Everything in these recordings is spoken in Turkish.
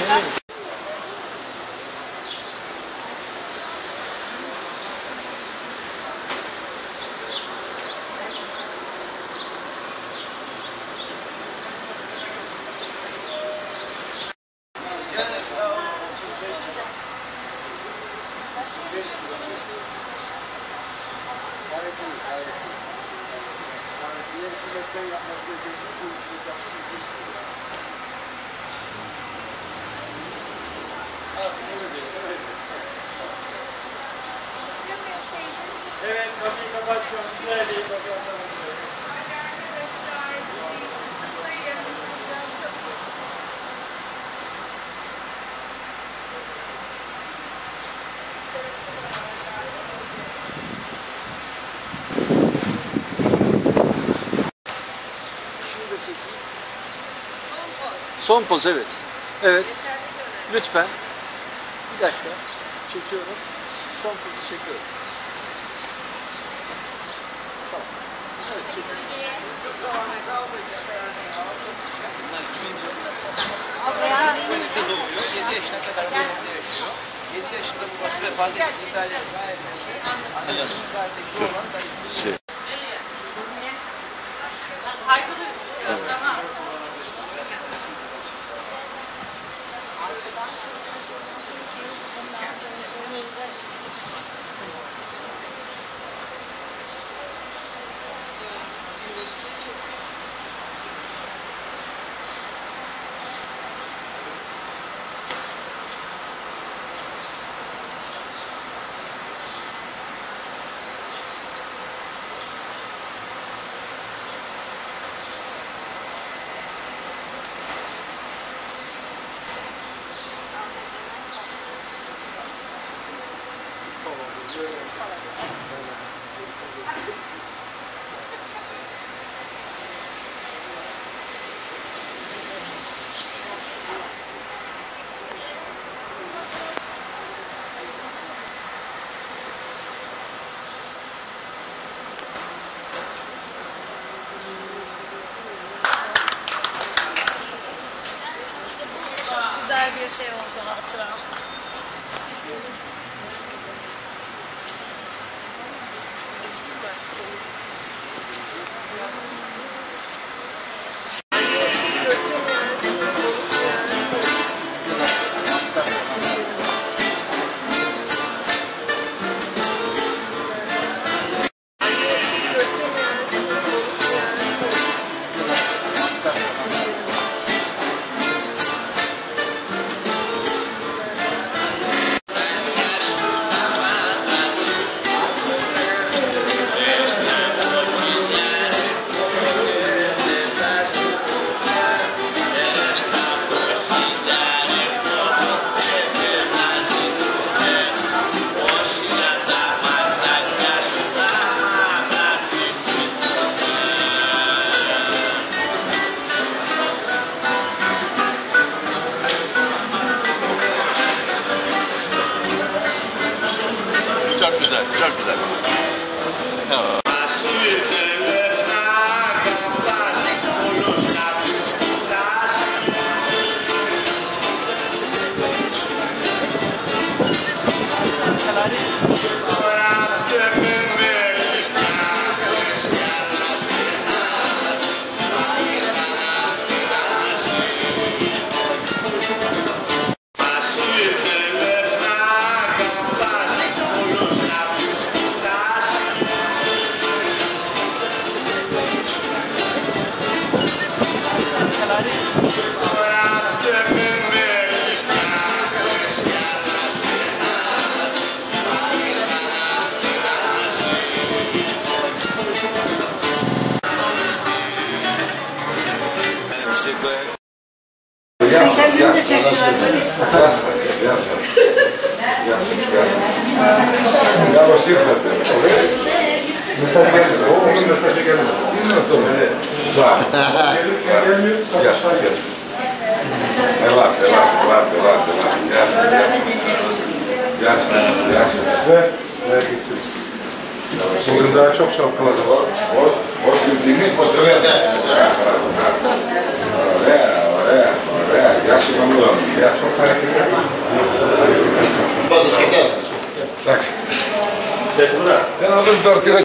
Evet, kapıyı kapatıyorum. Güzel değil, kapatalım. Son poz, evet. Evet. Lütfen. Bir dakika. Çekiyorum. Son pozu çekiyorum. Tamam. Evet, çekiyorum. Böyle kız oluyor. 7 yaşına kadar bu evde yaşıyor. 7 yaşında babası vefat etti. İtalya'da annesinin kardeşi olan dayısı. Saygı duyuyoruz. Tamam. Güzel bir şey oldu, hatıra. Çok güzel, çok güzel. Evet. Kendini de çekiyorlar. Ya lo sì, messaggi che claro. Bugün daha çok şapkaladı. O bildiğini potrete. Oraya. Ya su Bakın tartıya.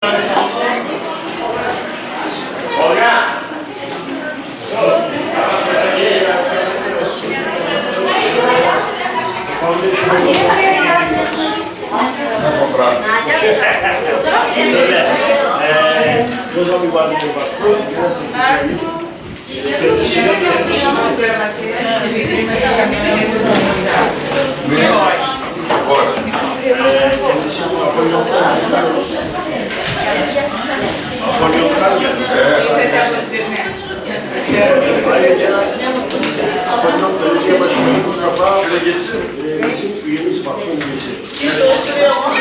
Şöyle geçsin. Bizim üyemiz var. Kimse oturuyor mu?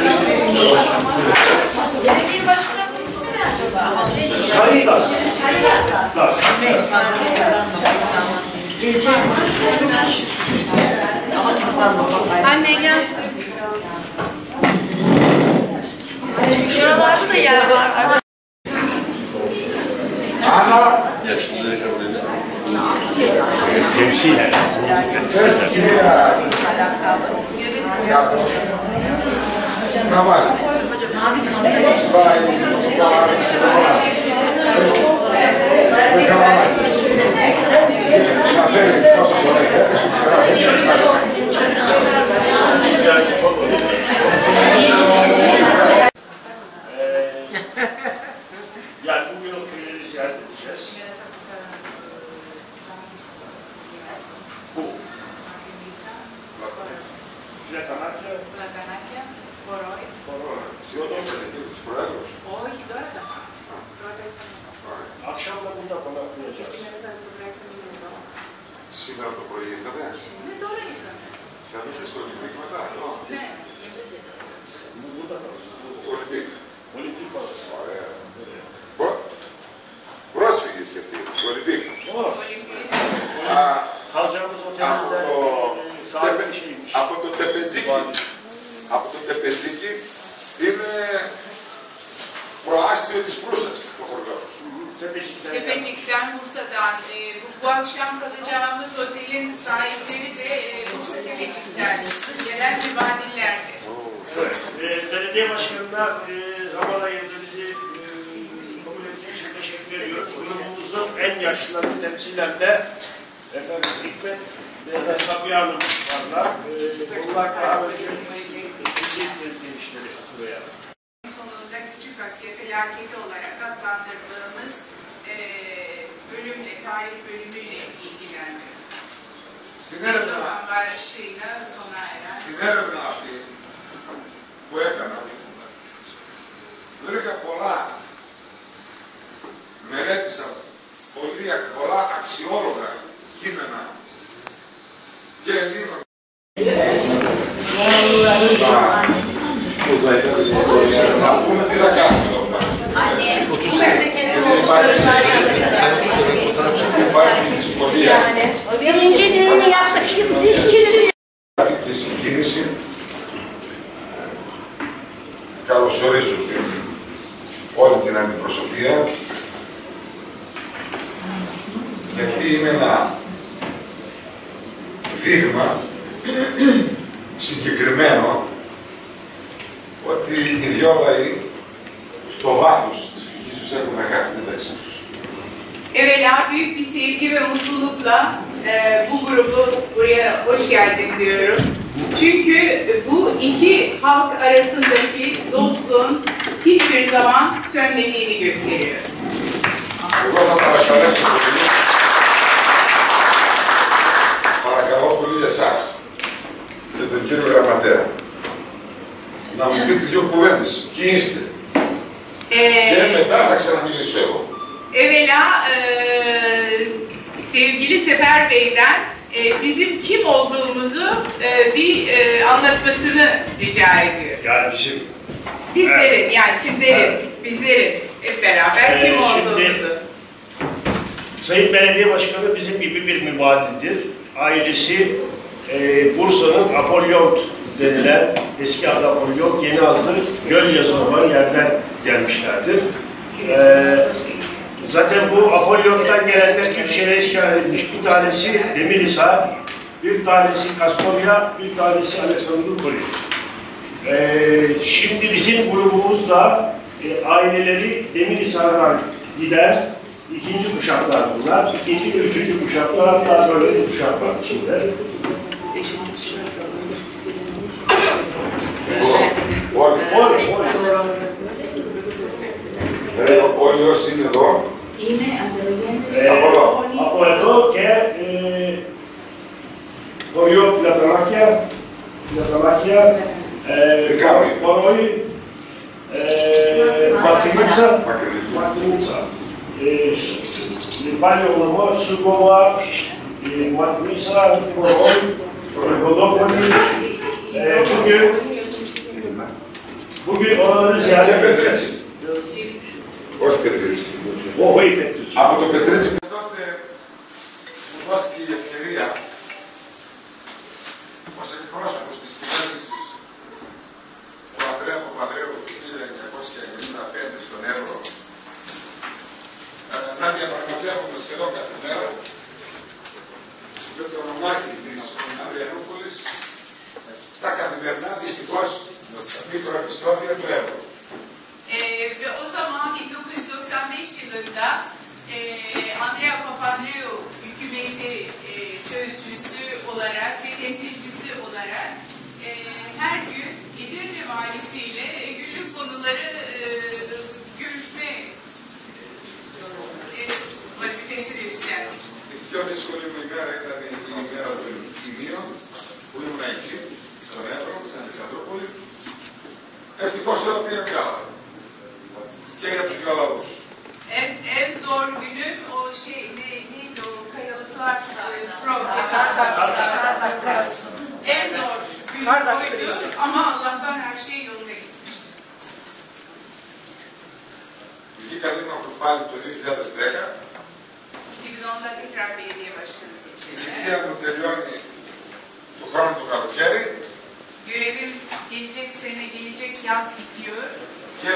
Belediye başkanının ismi ne acaba? Karitas. Anne gel. Şuralarda da yer var. Yaşlıları kabul edin. Temsilen. Yani bugün o köyleri ziyaret edeceğiz. Bu. Πλακανάκια. Πλακανάκια, μπορόι. Όχι, τώρα τα πάμε. Πρώτα ήρθαμε. Akşam da burada konaklayacağız. Σήμερα τα βράδυ εδώ. Σήμερα το πρωί ήρθατε. Ναι, τώρα ήρθαμε. Θα δείτε στο Ολυμπίκ μετά, εδώ. Ναι. Burada kalacağız. Ολυμπίκ. Olimpik balık. Ωραία. Πρόσφυγες και αυτοί. Ολυμπίκ. Kalacağımız otelimde saat bir şeymiş. Από το Τεπετζίκι. Από το Τεπετζίκι είναι προάστιο της Προύσας το χωριό. Tepecik'ten, Bursa'dan. Bu akşam kalacağımız otelin sahipleri de Bursa Tepecik'ten. Gelen cibadillerde. Evet. Belediye başkanına zaman ayırdı bizi kabul ettiği için teşekkür ediyoruz. Grubumuzun en yaşlıları temsilen de efendim Hikmet ve Sabiha Hanım varlar. Onlar daha önce genişleri buraya. Sonunda Küçük Asya felaketi olarak adlandırdığımız bölümle, tarih bölümüyle ilgilendi. Στην έρευνα, Erdoğan barışıyla sona eren. στην έρευνα αυτή που έκανα, βρήκα πολλά, μελέτησα πολλά αξιόλογα κείμενα και Ελλήνων. Να πούμε τι θα κάνουμε εδώ πέρα. Υπάρχει δυσκολία και συγκίνηση. Καλωσορίζω όλη την αντιπροσωπεία, γιατί είναι ένα δείγμα συγκεκριμένο ότι οι δυο λαοί στο vάθος της ψυχής τους έχουν αγάπη μεταξύ τους. Evvela büyük bir sevgi ve mutlulukla bu grubu buraya hoş geldin diyorum. Çünkü bu iki halk arasındaki dostluğun hiçbir zaman sönmediğini gösteriyor. Εγώ θα παρακαλέσω πολύ, παρακαλώ πολύ εσάς και τον κύριο Γραμματέα να μου πείτε δύο κουβέντες. Ποιοι είστε? Και μετά θα ξαναμιλήσω εγώ. Evvela sevgili Sefer Bey'den bizim kim olduğumuzu bir anlatmasını rica ediyor. Yani bizim Bizlerin, yani sizlerin, bizlerin hep beraber kim olduğumuzu. Sayın Belediye Başkanı bizim gibi bir mübadildir. Ailesi Bursa'nın Apollont denilen, eski adı Apollont, yeni adı Gölyazı olan yerden gelmişlerdir. Zaten bu Apollont'tan gelenler üç yere işgal edilmiş. Bir tanesi Demirhisar, bir tanesi Kastamonu, bir tanesi Alexandropoli. Şimdi bizim grubumuzda aileleri Demirhisar'dan giden ikinci kuşaklar bunlar. İkinci ve üçüncü kuşaklar, hatta dördüncü kuşaklar içinde. Όλοι όσοι είναι εδώ, Από εδώ και χωριό Πλατανάκια, Κορόι, Μακρινίτσα. Πάλι ο νομός, Σουκοβά, Μακρινίτσα, Κορόι, Κοντόπολη. Bugün oraları ziyaret Πετρίτσι. Όχι Πετρίτσι. Όχι Πετρίτσι. Από το Πετρίτσι τότε μου δόθηκε η ευκαιρία ως εκπρόσωπος της κυβέρνησης του Ανδρέα Παπανδρέου του 1995 στον Εύρο να διαπραγματεύομαι σχεδόν κάθε μέρα με τον ομάρχη της Ανδριανούπολης τα καθημερινά δυστυχώς μικροεπισόδια του Εύρου. Ve o zaman 1995 yılında Andrea Papandreou hükümeti sözcüsü olarak ve temsilcisi olarak her gün Edirne Valisi ile günlük konuları görüşme vazifesini üstlenmişti. Η πιο δύσκολη μου ημέρα ήταν η ημέρα των ημείων που ήμουν εκεί, στον Εύρο, στην Αλεξανδρούπολη. Ευτυχώς όλα πήγαν καλά. Και για τους δυο λαούς. En zor günüm o neydi o kayalıklar en zor gün buydu ama Allah'tan her şey yolunda gitmişti. Βγήκα δήμαρχος πάλι το 2010. 2010'da tekrar belediye başkanı Η seçildi. θητεία μου τελειώνει του χρόνου το καλοκαίρι. Görevim gelecek sene, gelecek yaz bitiyor. Και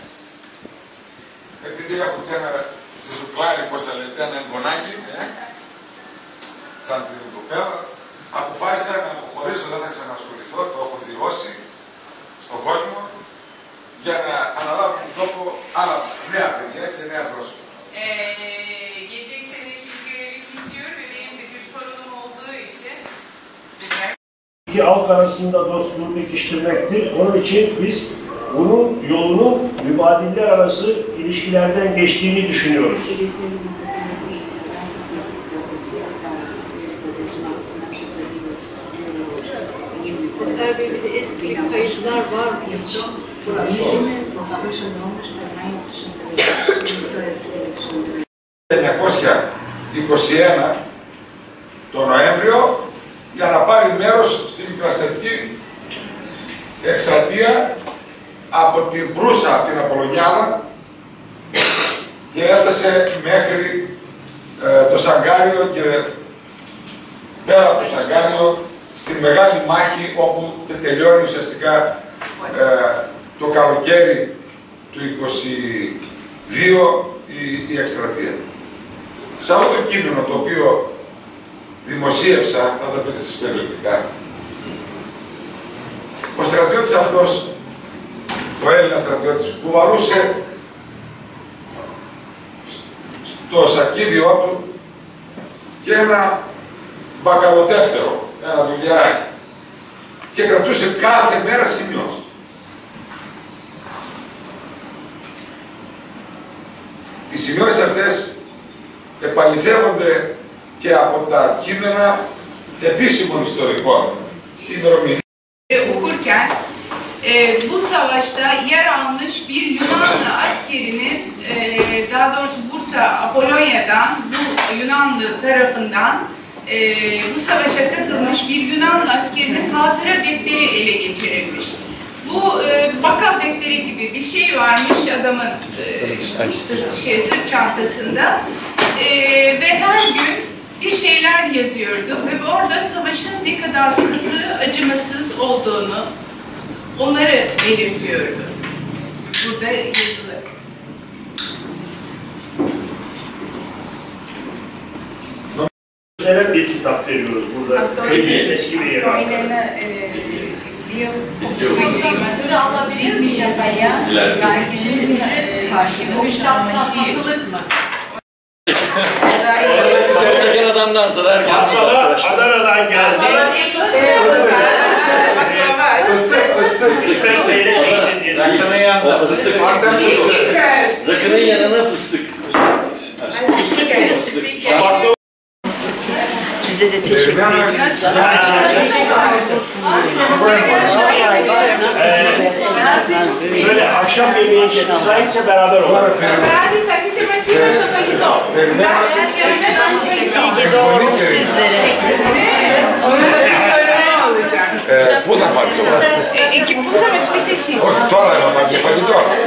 επειδή έχω και ένα ζουκλάρι, πώς τα λέτε, ένα εγγονάκι, σαν την κοπέλα, αποφάσισα να αποχωρήσω, δεν θα ξανασχοληθώ, το έχω δηλώσει στον κόσμο, για να αναλάβω τον τόπο άλλα νέα παιδιά και nea πρόσωπα. Gelecek sene şimdi görevim bitiyor ve benim de bir torunum olduğu için İki halk arasında dostluğu pekiştirmektir. Onun için biz bunun yolunu mübadiller arası ilişkilerden geçtiğini düşünüyoruz. Serdar Bey, bir de eski kayıtlar var mı hiç? Burası. 1921 το Νοέμβριο για να πάρει μέρος στην πλαστική εκστρατεία από την Προύσα, από την Απολωνιάδα και έφτασε μέχρι το Σαγκάριο και πέρα από το Σαγκάριο στη μεγάλη μάχη όπου τελειώνει ουσιαστικά το καλοκαίρι του 22 η εκστρατεία. Σε αυτό το κείμενο το οποίο δημοσίευσα, θα τα πείτε εσείς περιληπτικά, ο στρατιώτης αυτός, ο Έλληνας στρατιώτης, που βαλούσε στο σακίδιό του και ένα μπακαλοτεύτερο, ένα δουλειαράκι, και κρατούσε κάθε μέρα σημειώσεις. Οι σημειώσεις αυτές επαληθεύονται και από τα κείμενα επίσημων ιστορικών ημερομηνιών. Okurken bu savaşta yer almış bir Yunanlı askerinin, daha doğrusu Bursa Apolonya'dan, bu Yunanlı tarafından bu savaşa katılmış bir Yunanlı askerinin hatıra defteri ele geçirilmiş. Bu bakkal defteri gibi bir şey varmış adamın sırt çantasında ve her gün bir şeyler yazıyordu ve orada savaşın ne kadar katı, acımasız olduğunu, onları belirtiyordu. Burada yazılı. Bir kitap veriyoruz burada. Köyün eski bir yer. Size alabilir miyiz? İleride. Yani kişinin ücret karşılığı o kitaplar satılık mı? Çeken adamdan zarar gelmez arkadaşlar. Adana'dan geldi. Fıstık mesleğiyle şehit diye. Rakının yanına fıstık. Rakının yanına fıstık. Fıstık mı? Fıstık. Size de teşekkür ederim. Şöyle akşam yemeği müsaitse beraber olalım. Bravo, takite maçıyla şoka gidiyor. İyi ki doğmuş sizlere. Onu da bir söyleme olacak. Πού θα φάτε το βράδυ? Εκεί που θα με σπίτι εσείς. Όχι τώρα, να μας φαγητό.